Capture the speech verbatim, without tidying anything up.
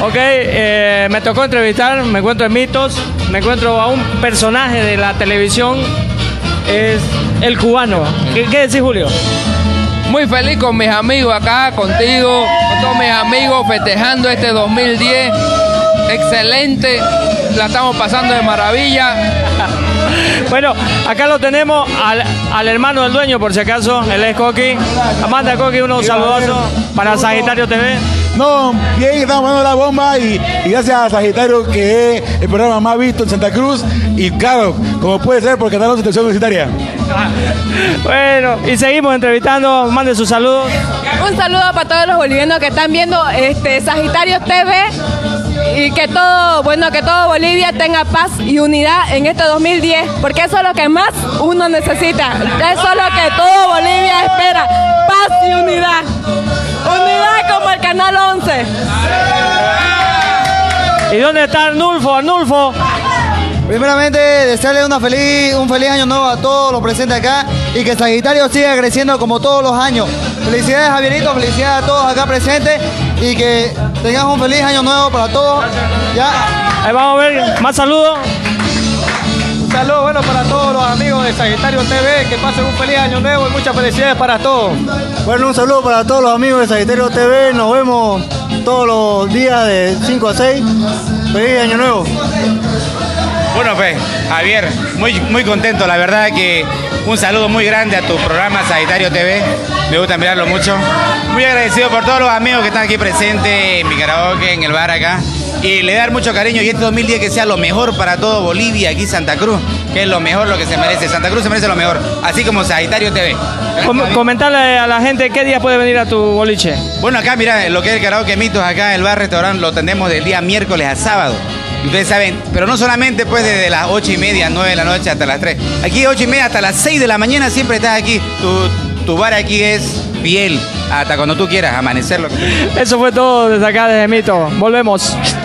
Ok, eh, me tocó entrevistar, me encuentro en Mitos, me encuentro a un personaje de la televisión, es el cubano. ¿Qué, qué decís, Julio? Muy feliz con mis amigos acá, contigo, con todos mis amigos, festejando este dos mil diez. Excelente, la estamos pasando de maravilla. Bueno, acá lo tenemos al, al hermano del dueño, por si acaso, él es Coqui. Amanda, Coqui, unos saludosos para Sagitario T V. No, bien, estamos dando la bomba y, y gracias a Sagitario, que es el programa más visto en Santa Cruz. Y claro, como puede ser, porque está en la situación universitaria. Bueno, y seguimos entrevistando. Mande sus saludos. Un saludo para todos los bolivianos que están viendo este Sagitario T V. Y que todo, bueno, que todo Bolivia tenga paz y unidad en este dos mil diez, porque eso es lo que más uno necesita. Eso es lo que todo Bolivia espera, paz y unidad. Unidad como el Canal once. ¿Y dónde está Arnulfo? Arnulfo. Primeramente, desearle una feliz, un feliz año nuevo a todos los presentes acá y que Sagitario siga creciendo como todos los años. Felicidades, Javierito, felicidades a todos acá presentes y que tengamos un feliz año nuevo para todos. ¿Ya? Ahí vamos a ver, más saludos. Un saludo bueno para todos los amigos de Sagitario T V, que pasen un feliz año nuevo y muchas felicidades para todos. Bueno, un saludo para todos los amigos de Sagitario T V, nos vemos todos los días de cinco a seis. Feliz año nuevo. Bueno, pues, Javier, muy, muy contento, la verdad que un saludo muy grande a tu programa Sagitario T V, me gusta mirarlo mucho. Muy agradecido por todos los amigos que están aquí presentes en mi karaoke, en el bar acá, y le dar mucho cariño y este dos mil diez que sea lo mejor para todo Bolivia, aquí Santa Cruz, que es lo mejor, lo que se merece. Santa Cruz se merece lo mejor, así como Sagitario T V. Com comentarle a la gente qué día puede venir a tu boliche. Bueno, acá mira, lo que es el karaoke Mitos, acá en el bar restaurante lo tendemos del día miércoles a sábado. Ustedes saben, pero no solamente pues desde las ocho y media, nueve de la noche hasta las tres. Aquí ocho y media hasta las seis de la mañana siempre estás aquí. Tu, tu bar aquí es fiel hasta cuando tú quieras amanecerlo. Eso fue todo desde acá, desde Mito. Volvemos.